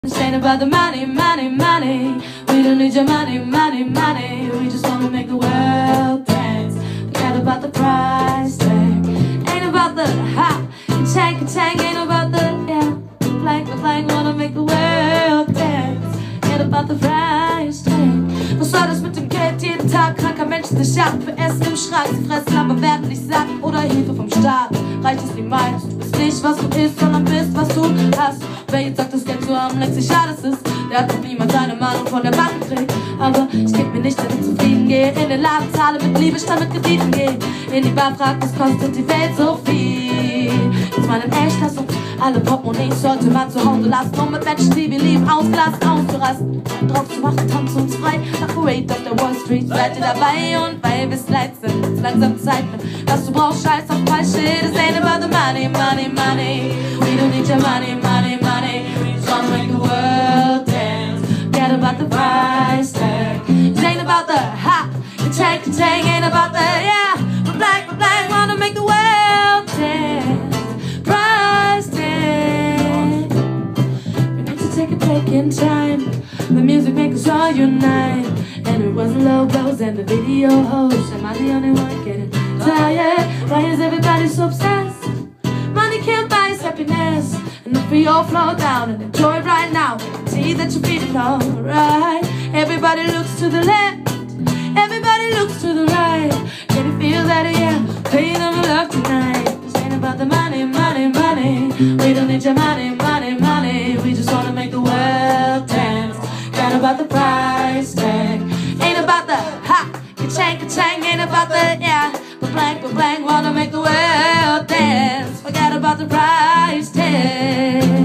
This ain't about the money, money, money. We don't need your money, money, money. We just wanna make the world dance. Forget about the price tag. Ain't about the ha, ka-chang, ain't about the blank, wanna make the world dance. Ain't about the price tag. Was soll das mit dem Geld? Jeden Tag kranker Menschen sich jagen für Essen im Schrank. Sie fressen, aber werden nicht satt oder Hilfe vom Staat. Reicht es niemals, du bist nicht, was du isst, sondern bist, was du hast. Wer jetzt sagt, das Geld zu haben, längst sich alles ist, der hat noch niemals seine Meinung von der Bank gekriegt. Aber ich geb mir nicht damit zufrieden, gehe in den Laden, zahle mit Liebe, statt mit Krediten, geh in die Bar, frag, was kostet die Welt so viel. Jetzt mal in Echthassung, alle Portemonnaies sollte man zu Hause lassen, um mit Menschen, die wir lieben, ausgelassen auszurasten. Drauf zu machen, tanzen uns frei, nach Parade auf der Wall Street, seid ihr dabei? Und weil wir es leid sind, ist langsam Zeit, was du brauchst, scheiß auf Preisschild. This ain't about the money, money, money. We don't need your money, money, money. We just wanna make the world dance. Forget about the price tag. This ain't about the ha, ka-chang, ain't about the yeah. We're black, wanna make the world dance. Price tag. We need to take a break in time. The music makers all unite. And it wasn't low blows and the video host. Am I the only one getting tired? Why is everybody so obsessed? Money can't buy us happiness. And if we all flow down and enjoy it right now, see that you're feeling alright. Everybody looks to the left, everybody looks to the right. Can you feel that, yeah? Playing on the love tonight. This ain't about the money, money, money. We don't need your money, money, money. We just wanna make the world dance. Ain't about the price tag. Ain't about the ha, ka-chang, ain't about the yeah. We're blank, wanna make the world dance. Forget about the price tag.